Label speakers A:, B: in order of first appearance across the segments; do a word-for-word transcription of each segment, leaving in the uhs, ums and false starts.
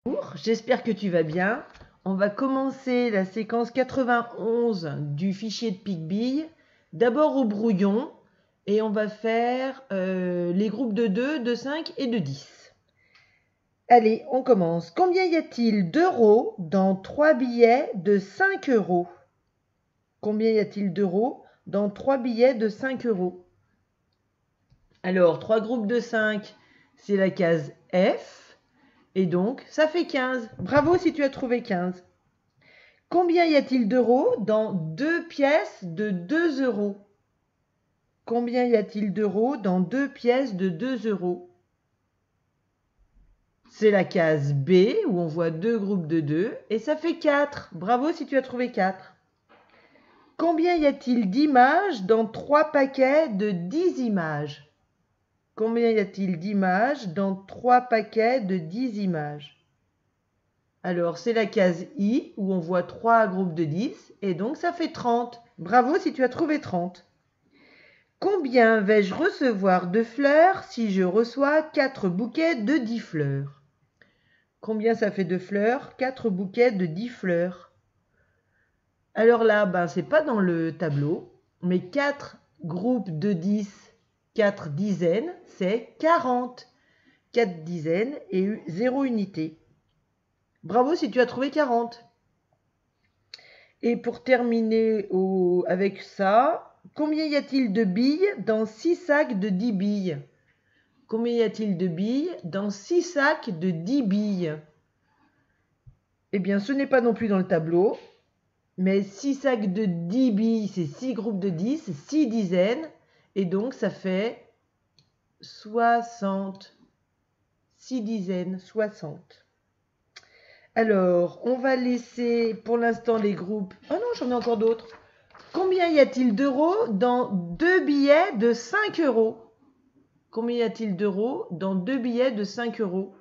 A: Bonjour, j'espère que tu vas bien. On va commencer la séquence quatre-vingt-onze du fichier de Picbille. D'abord au brouillon et on va faire euh, les groupes de deux, de cinq et de dix. Allez, on commence. Combien y a-t-il d'euros dans trois billets de cinq euros? Combien y a-t-il d'euros dans trois billets de cinq euros? Alors, trois groupes de cinq, c'est la case F. Et donc, ça fait quinze. Bravo si tu as trouvé quinze. Combien y a-t-il d'euros dans deux pièces de deux euros? Combien y a-t-il d'euros dans deux pièces de deux euros? C'est la case B où on voit deux groupes de deux et ça fait quatre. Bravo si tu as trouvé quatre. Combien y a-t-il d'images dans trois paquets de dix images? Combien y a-t-il d'images dans trois paquets de dix images? Alors, c'est la case I où on voit trois groupes de dix et donc ça fait trente. Bravo si tu as trouvé trente. Combien vais-je recevoir de fleurs si je reçois quatre bouquets de dix fleurs? Combien ça fait de fleurs? quatre bouquets de dix fleurs. Alors là, ben, ce n'est pas dans le tableau, mais quatre groupes de dix, quatre dizaines, c'est quarante. quatre dizaines et zéro unité. Bravo si tu as trouvé quarante. Et pour terminer au, avec ça, combien y a-t-il de billes dans six sacs de dix billes? Combien y a-t-il de billes dans six sacs de dix billes? Eh bien, ce n'est pas non plus dans le tableau, mais six sacs de dix billes, c'est six groupes de dix, six dizaines, et donc ça fait soixante. six dizaines, soixante. Alors, on va laisser pour l'instant les groupes. Oh non, j'en ai encore d'autres. Combien y a-t-il d'euros dans deux billets de cinq euros? Combien y a-t-il d'euros dans deux billets de cinq euros?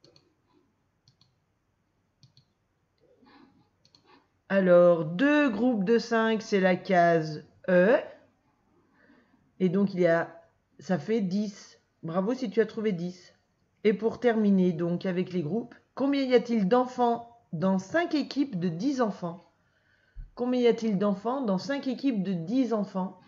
A: Alors, deux groupes de cinq, c'est la case E. Et donc, il y a, ça fait dix. Bravo si tu as trouvé dix. Et pour terminer donc avec les groupes, combien y a-t-il d'enfants dans cinq équipes de dix enfants? Combien y a-t-il d'enfants dans cinq équipes de dix enfants?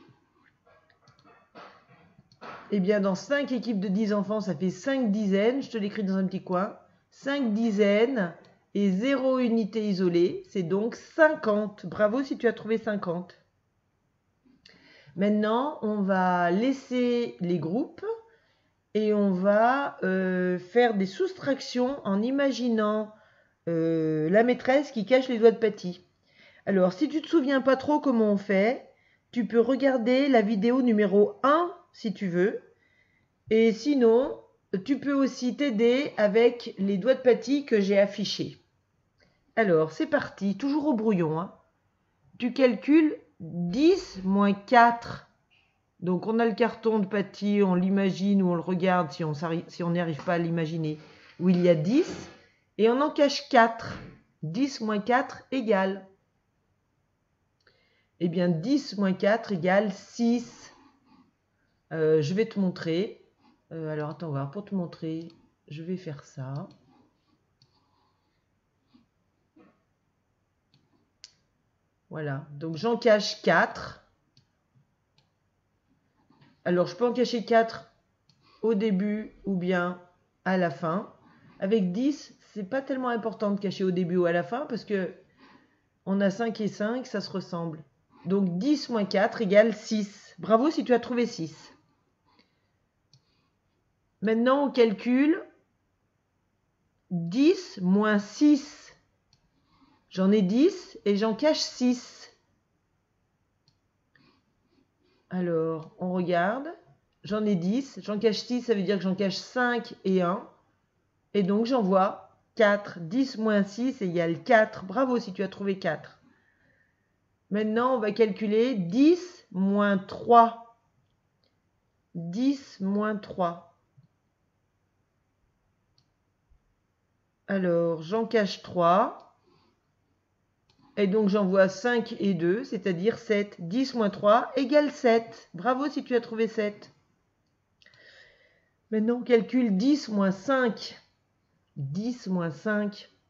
A: Eh bien, dans cinq équipes de dix enfants, ça fait cinq dizaines. Je te l'écris dans un petit coin. cinq dizaines et zéro unité isolée. C'est donc cinquante. Bravo si tu as trouvé cinquante. Maintenant, on va laisser les groupes et on va euh, faire des soustractions en imaginant euh, la maîtresse qui cache les doigts de Paty. Alors, si tu ne te souviens pas trop comment on fait, tu peux regarder la vidéo numéro un si tu veux. Et sinon, tu peux aussi t'aider avec les doigts de Paty que j'ai affichés. Alors, c'est parti, toujours au brouillon. Hein. Tu calcules dix moins quatre. Donc, on a le carton de Paty, on l'imagine ou on le regarde si on si on n'y arrive pas à l'imaginer, où il y a dix. Et on en cache quatre. dix moins quatre égale. Eh bien, dix moins quatre égale six. Euh, je vais te montrer. Euh, alors, attends voir. Pour te montrer, je vais faire ça. Voilà. Donc, j'en cache quatre. Alors, je peux en cacher quatre au début ou bien à la fin. Avec dix, c'est pas tellement important de cacher au début ou à la fin parce que on a cinq et cinq, ça se ressemble. Donc, dix moins quatre égale six. Bravo si tu as trouvé six. Maintenant, on calcule dix moins six. J'en ai dix et j'en cache six. Alors, on regarde. J'en ai dix, j'en cache six, ça veut dire que j'en cache cinq et un. Et donc, j'en vois quatre. dix moins six égale quatre. Bravo si tu as trouvé quatre. Maintenant, on va calculer dix moins trois. dix moins trois. Alors, j'en cache trois. Et donc, j'en vois cinq et deux, c'est-à-dire sept. dix moins trois égale sept. Bravo si tu as trouvé sept. Maintenant, on calcule dix moins cinq. dix moins cinq.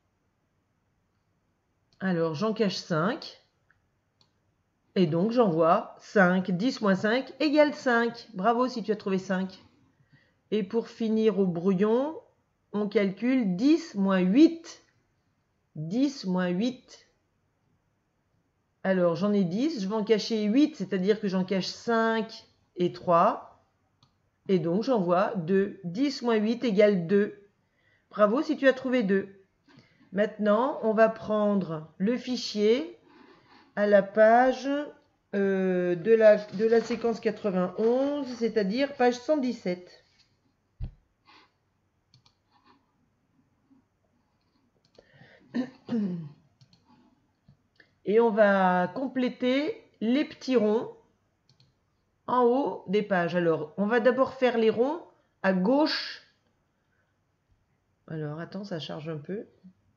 A: Alors, j'en cache cinq. Et donc, j'envoie cinq. dix moins cinq égale cinq. Bravo si tu as trouvé cinq. Et pour finir au brouillon, on calcule dix moins huit. dix moins huit. Alors, j'en ai dix. Je vais en cacher huit, c'est-à-dire que j'en cache cinq et trois. Et donc, j'envoie deux. dix moins huit égale deux. Bravo si tu as trouvé deux. Maintenant, on va prendre le fichier à la page euh, de, la, de la séquence quatre-vingt-onze, c'est-à-dire page cent dix-sept. Et on va compléter les petits ronds en haut des pages. Alors, on va d'abord faire les ronds à gauche. Alors, attends, ça charge un peu.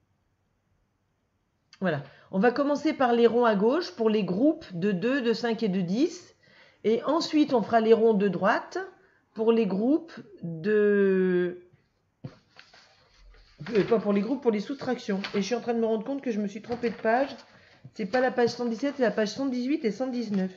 A: Voilà. On va commencer par les ronds à gauche pour les groupes de deux, de cinq et de dix. Et ensuite, on fera les ronds de droite pour les groupes de... Euh, pas pour les groupes, pour les soustractions. Et je suis en train de me rendre compte que je me suis trompée de page. C'est pas la page cent dix-sept, c'est la page cent dix-huit et cent dix-neuf.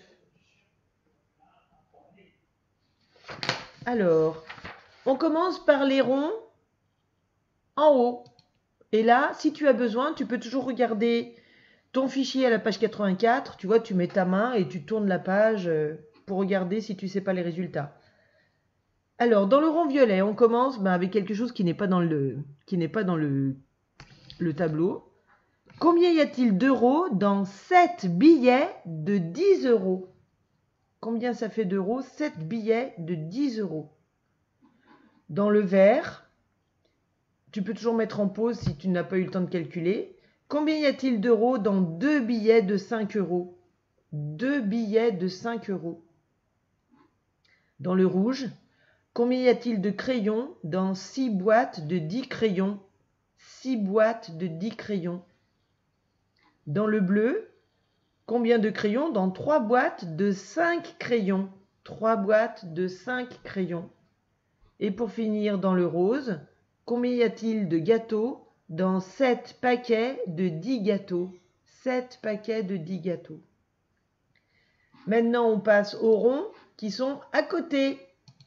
A: Alors, on commence par les ronds en haut. Et là, si tu as besoin, tu peux toujours regarder ton fichier à la page quatre-vingt-quatre. Tu vois, tu mets ta main et tu tournes la page pour regarder si tu ne sais pas les résultats. Alors, dans le rond violet, on commence ben, avec quelque chose qui n'est pas dans le, qui n'est pas dans le, le tableau. Combien y a-t-il d'euros dans sept billets de dix euros? Combien ça fait d'euros? sept billets de dix euros. Dans le vert, tu peux toujours mettre en pause si tu n'as pas eu le temps de calculer. Combien y a-t-il d'euros dans deux billets de cinq euros? deux billets de cinq euros. Dans le rouge, combien y a-t-il de crayons dans six boîtes de dix crayons? six boîtes de dix crayons. Dans le bleu, combien de crayons dans trois boîtes de cinq crayons? trois boîtes de cinq crayons. Et pour finir, dans le rose, combien y a-t-il de gâteaux dans sept paquets de dix gâteaux? sept paquets de dix gâteaux. Maintenant, on passe aux ronds qui sont à côté.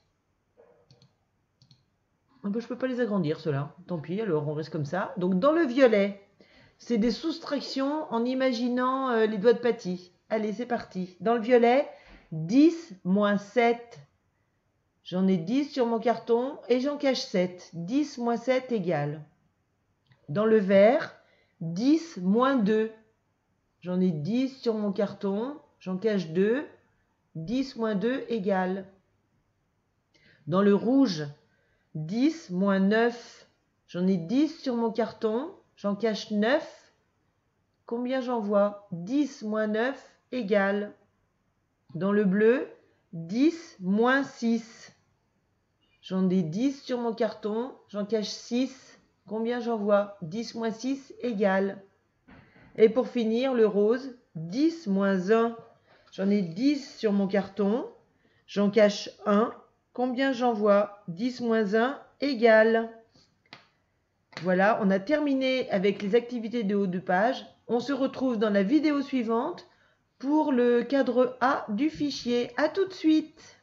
A: Je ne peux pas les agrandir, ceux-là. Tant pis, alors on reste comme ça. Donc, dans le violet, c'est des soustractions en imaginant euh, les doigts de Paty. Allez, c'est parti. Dans le violet, dix moins sept. J'en ai dix sur mon carton et j'en cache sept. dix moins sept égale. Dans le vert, dix moins deux. J'en ai dix sur mon carton, j'en cache deux. dix moins deux égale. Dans le rouge, dix moins neuf. J'en ai dix sur mon carton, j'en cache neuf. Combien j'envoie? dix moins neuf égale. Dans le bleu, dix moins six. J'en ai dix sur mon carton, j'en cache six. Combien j'envoie? dix moins six égale. Et pour finir, le rose, dix moins un. J'en ai dix sur mon carton, j'en cache un. Combien j'envoie? dix moins un égale. Voilà, on a terminé avec les activités de haut de page. On se retrouve dans la vidéo suivante pour le cadre A du fichier. À tout de suite!